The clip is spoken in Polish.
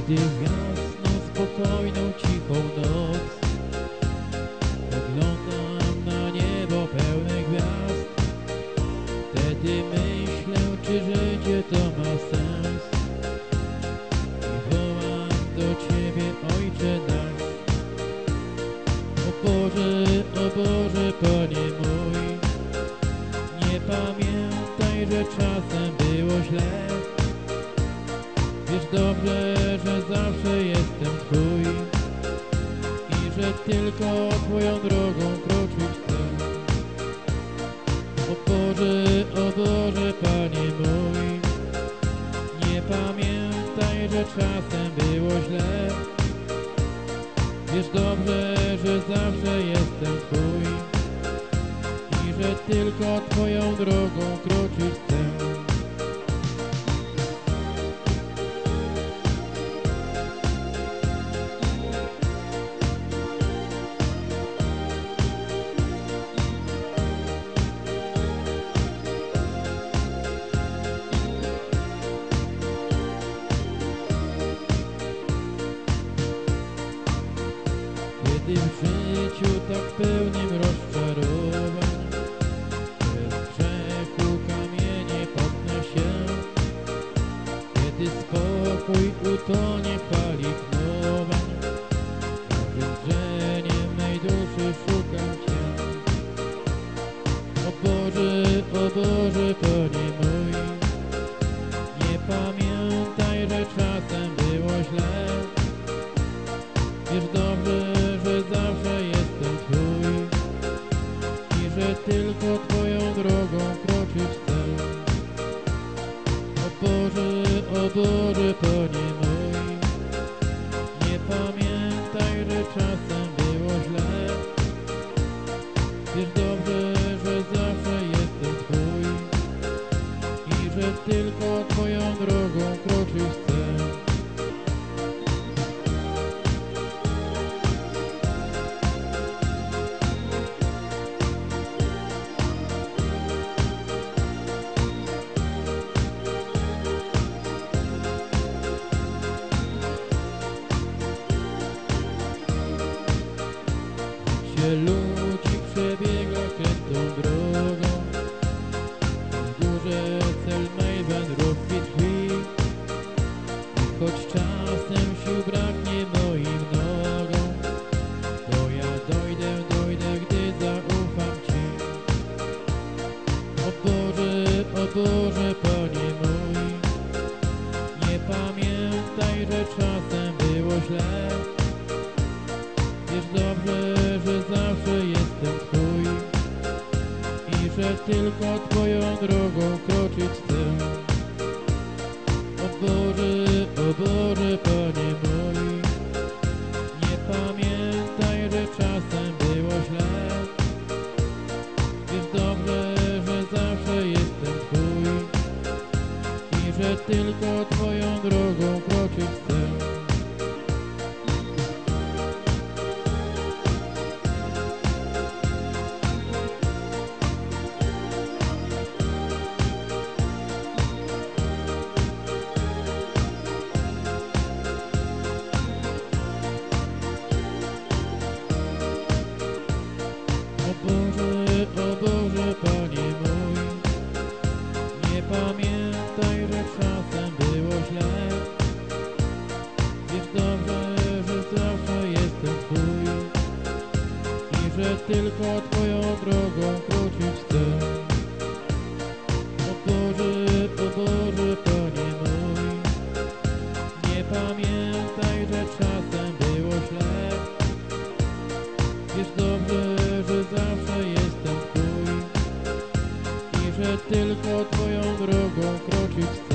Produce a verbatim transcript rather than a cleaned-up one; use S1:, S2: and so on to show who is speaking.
S1: Kiedy w jasną, spokojną, cichą noc oglądam na niebo pełne gwiazd, wtedy myślę, czy życie to ma sens i wołam do Ciebie, Ojcze nasz. O Boże, o Boże, Panie mój, nie pamiętaj, że czasem było źle. Wiesz dobrze, że zawsze jestem Twój i że tylko Twoją drogą kroczyć chcę. O Boże, o Boże, Panie mój, nie pamiętaj, że czasem było źle. Wiesz dobrze, że zawsze jestem Twój i że tylko Twoją drogą kroczyć chcę. Kiedy w życiu tak pełnym rozczarowań przez grzechu kamienie potnę się, kiedy spokój utonie w fali chnowań, każdym drzeniem mej duszy szukam Cię. O Boże, o Boże, Panie mój, nie pamiętaj, że czasem było źle. Wiesz dobrze, że zawsze jestem Twój i że tylko Twoją drogą kroczyć chcę. O Boże, o Boże, Panie mój, nie pamiętaj, że czasem było źle. Wiesz dobrze, że zawsze jestem Twój i że tylko Twoją drogą kroczyć chcę. Ludzi przebiega krętą drogą, w górze cel mej wędrówki tkwi. I choć czasem sił braknie moim nogom, to ja dojdę, dojdę, gdy zaufam Ci. O Boże, o Boże, Panie mój, nie pamiętaj, że czasem było źle. Wiesz dobrze, że zawsze jestem Twój i że tylko Twoją drogą kroczyć chcę. O Boże, o Boże, Panie mój, nie pamiętaj, że czasem było źle. Wiesz dobrze, że zawsze jestem Twój i że tylko Twoją drogą kroczyć chcę. O Boże, o Boże, Panie mój, nie pamiętaj, że czasem było źle. Wiesz dobrze, że zawsze jestem Twój i że tylko Twoją drogą kroczyć chcę. O Boże, o Boże, Panie mój, nie pamiętaj, że czasem było źle. Wiesz dobrze, że zawsze jestem Twój i że tylko Twoją drogą kroczyć chcę.